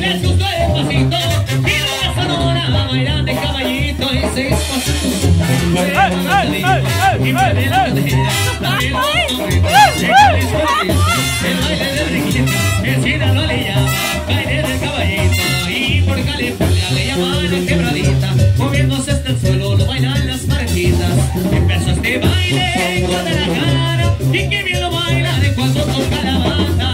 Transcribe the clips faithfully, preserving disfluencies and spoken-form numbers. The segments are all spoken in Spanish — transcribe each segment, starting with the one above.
les gustó el pasito y la sonora bailan de caballito y seis pasitos. Y mueve la cadera, dale los hombres, llega el escondido. El baile del riquito, el Sinaloa le llama baile del caballito y por California le llaman la quebradita. Moviéndose hasta el suelo lo bailan las parejitas. Empezó este baile en Guadalajara y que bien lo baila de cuando toca la banda.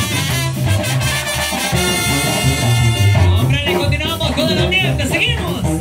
Hombre, le continuamos con el ambiente, seguimos.